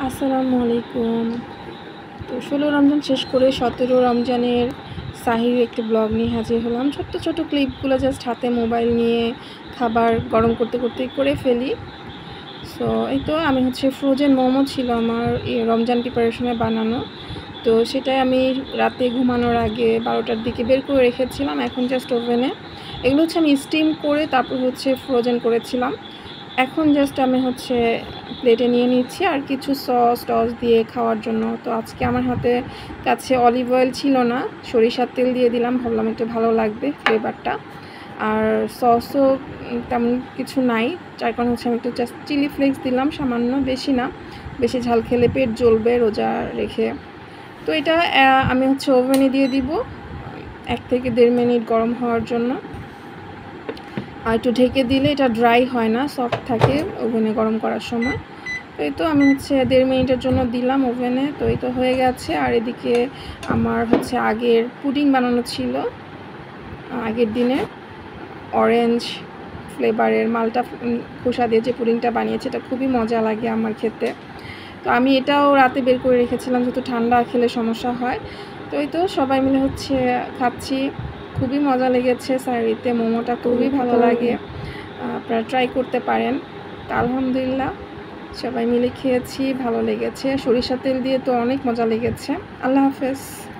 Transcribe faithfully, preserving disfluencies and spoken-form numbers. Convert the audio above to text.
আসসালামু আলাইকুম। তো ষোলো রমজান শেষ করে সতেরো রমজানের সাহির একটি ব্লগ নিয়ে হাজির হলাম। ছোট্ট ছোট ক্লিপগুলো জাস্ট হাতে মোবাইল নিয়ে খাবার গরম করতে করতে করে ফেলি। সো এই তো আমি হচ্ছে ফ্রোজেন মোমো ছিল আমার এই রমজান প্রিপারেশনে বানানো। তো সেটাই আমি রাতে ঘুমানোর আগে বারোটার দিকে বের করে রেখেছিলাম। এখন জাস্ট ওভেনে এগুলো হচ্ছে আমি স্টিম করে তারপর হচ্ছে ফ্রোজেন করেছিলাম। এখন জাস্ট আমি হচ্ছে প্লেটে নিয়ে নিচ্ছি আর কিছু সস টস দিয়ে খাওয়ার জন্য। তো আজকে আমার হাতে কাছে অলিভ অয়েল ছিল না, সরিষার তেল দিয়ে দিলাম, ভাবলাম একটু ভালো লাগবে ফ্লেভারটা। আর সসও তেমন কিছু নাই, যার কারণে হচ্ছে আমি একটু জাস্ট চিলি ফ্লেক্স দিলাম সামান্য, বেশি না, বেশি ঝাল খেলে পেট জ্বলবে রোজা রেখে। তো এটা আমি হচ্ছে ওভেনে দিয়ে দিব এক থেকে দেড় মিনিট গরম হওয়ার জন্য। আর একটু ঢেকে দিলে এটা ড্রাই হয় না, সফট থাকে ওভেনে গরম করার সময়। তো এই তো আমি হচ্ছে দেড় মিনিটের জন্য দিলাম ওভেনে। তো এই তো হয়ে গেছে। আর এদিকে আমার হচ্ছে আগের পুডিং বানানো ছিল, আগের দিনে অরেঞ্জ ফ্লেভারের মালটা খোসা দিয়ে যে পুডিংটা বানিয়েছে, এটা খুবই মজা লাগে আমার খেতে। তো আমি এটাও রাতে বের করে রেখেছিলাম, যেহেতু ঠান্ডা খেলে সমস্যা হয়। তো এই তো সবাই মিলে হচ্ছে খাচ্ছি, খুবই মজা লেগেছে। সারিতে মোমোটা খুবই ভালো লাগে, আপনারা ট্রাই করতে পারেন। তো আলহামদুলিল্লাহ সবাই মিলে খেয়েছি, ভালো লেগেছে। সরিষার তেল দিয়ে তো অনেক মজা লেগেছে। আল্লাহ হাফেজ।